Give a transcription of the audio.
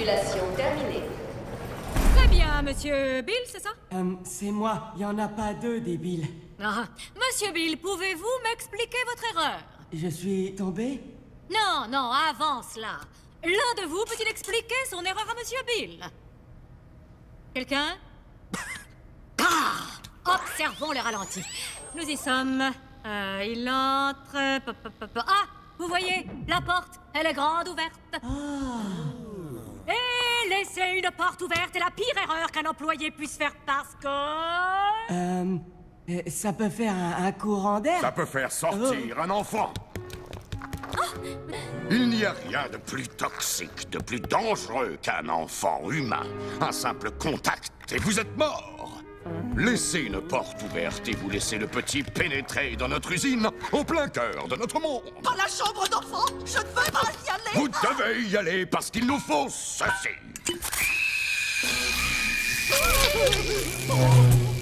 Simulation terminée. Très bien, monsieur Bill, c'est ça? C'est moi. Il y en a pas deux, débile. Ah, monsieur Bill, pouvez-vous m'expliquer votre erreur? Je suis tombé? Non, non, avant cela. L'un de vous peut-il expliquer son erreur à monsieur Bill? Quelqu'un? Ah! Observons le ralenti. Nous y sommes. Il entre... Ah! Vous voyez, la porte, elle est grande ouverte. Et laisser une porte ouverte est la pire erreur qu'un employé puisse faire parce que... Ça peut faire un courant d'air? Ça peut faire sortir un enfant. Il n'y a rien de plus toxique, de plus dangereux qu'un enfant humain. Un simple contact et vous êtes mort. Laissez une porte ouverte et vous laissez le petit pénétrer dans notre usine, au plein cœur de notre monde. Dans la chambre d'enfant, je ne veux pas y aller. Vous devez y aller parce qu'il nous faut ceci.